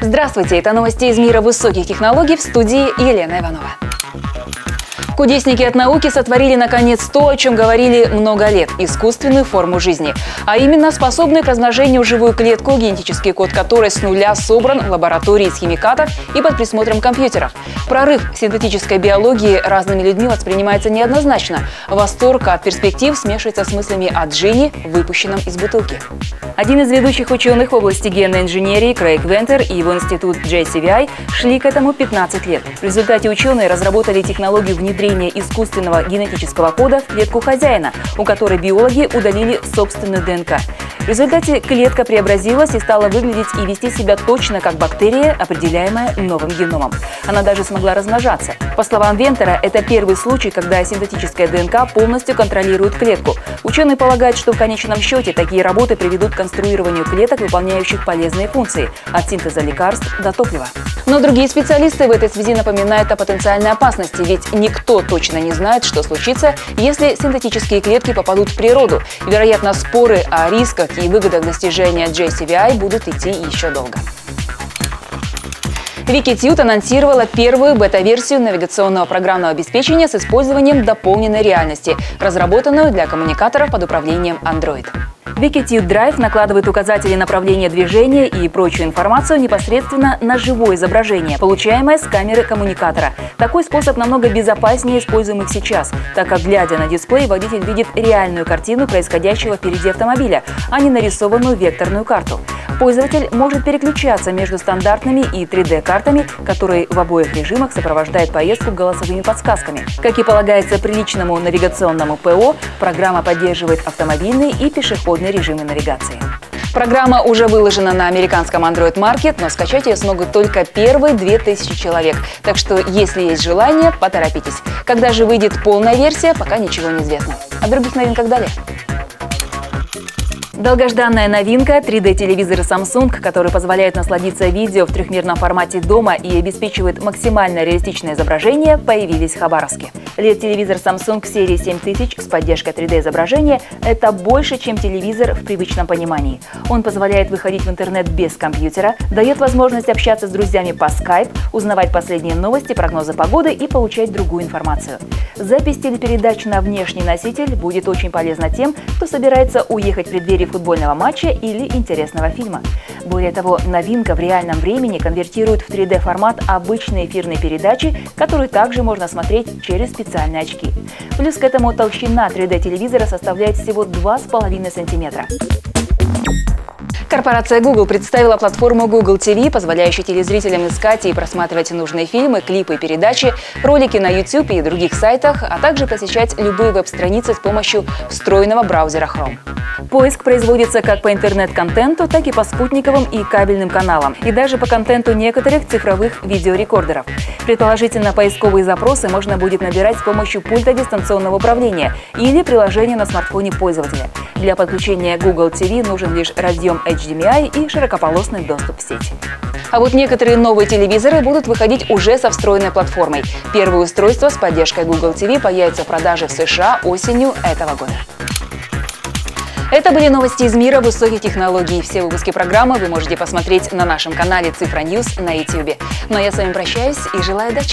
Здравствуйте, это новости из мира высоких технологий, в студии Елена Иванова. Кудесники от науки сотворили наконец то, о чем говорили много лет – искусственную форму жизни. А именно способную к размножению живую клетку, генетический код которой с нуля собран в лаборатории из химикатов и под присмотром компьютеров. Прорыв в синтетической биологии разными людьми воспринимается неоднозначно. Восторг от перспектив смешивается с мыслями о джине, выпущенном из бутылки. Один из ведущих ученых в области генной инженерии Крейг Вентер и его институт JCVI шли к этому 15 лет. В результате ученые разработали технологию внедрения искусственного генетического кода в клетку хозяина, у которой биологи удалили собственную ДНК. В результате клетка преобразилась и стала выглядеть и вести себя точно как бактерия, определяемая новым геномом. Она даже смогла размножаться. По словам Вентера, это первый случай, когда синтетическая ДНК полностью контролирует клетку. Ученые полагают, что в конечном счете такие работы приведут к конструированию клеток, выполняющих полезные функции – от синтеза лекарств до топлива. Но другие специалисты в этой связи напоминают о потенциальной опасности, ведь никто точно не знает, что случится, если синтетические клетки попадут в природу. Вероятно, споры о рисках и выгодах достижения JCVI будут идти еще долго. Wikitude анонсировала первую бета-версию навигационного программного обеспечения с использованием дополненной реальности, разработанную для коммуникаторов под управлением Android. Wikitude Drive накладывает указатели направления движения и прочую информацию непосредственно на живое изображение, получаемое с камеры коммуникатора. Такой способ намного безопаснее используемых сейчас, так как, глядя на дисплей, водитель видит реальную картину происходящего впереди автомобиля, а не нарисованную векторную карту. Пользователь может переключаться между стандартными и 3D-картами, которые в обоих режимах сопровождают поездку голосовыми подсказками. Как и полагается приличному навигационному ПО, программа поддерживает автомобильные и пешеходные режимы навигации. Программа уже выложена на американском Android Market, но скачать ее смогут только первые 2000 человек. Так что, если есть желание, поторопитесь. Когда же выйдет полная версия, пока ничего не известно. О других новинках далее. Долгожданная новинка – 3D-телевизоры Samsung, который позволяет насладиться видео в трехмерном формате дома и обеспечивает максимально реалистичное изображение, появились в Хабаровске. LED-телевизор Samsung серии 7000 с поддержкой 3D-изображения – это больше, чем телевизор в привычном понимании. Он позволяет выходить в интернет без компьютера, дает возможность общаться с друзьями по Skype, узнавать последние новости, прогнозы погоды и получать другую информацию. Запись телепередач на внешний носитель будет очень полезна тем, кто собирается уехать в преддверии футбольного матча или интересного фильма. Более того, новинка в реальном времени конвертирует в 3D-формат обычные эфирные передачи, которые также можно смотреть через специальные очки. Плюс к этому толщина 3D-телевизора составляет всего 2,5 см. Корпорация Google представила платформу Google TV, позволяющую телезрителям искать и просматривать нужные фильмы, клипы и передачи, ролики на YouTube и других сайтах, а также посещать любые веб-страницы с помощью встроенного браузера Chrome. Поиск производится как по интернет-контенту, так и по спутниковым и кабельным каналам, и даже по контенту некоторых цифровых видеорекордеров. Предположительно, поисковые запросы можно будет набирать с помощью пульта дистанционного управления или приложения на смартфоне пользователя. Для подключения Google TV нужен лишь разъем HDMI и широкополосный доступ в сеть. А вот некоторые новые телевизоры будут выходить уже со встроенной платформой. Первые устройства с поддержкой Google TV появятся в продаже в США осенью этого года. Это были новости из мира высоких технологий. Все выпуски программы вы можете посмотреть на нашем канале Цифра Ньюс на YouTube. Ну а я с вами прощаюсь и желаю удачи!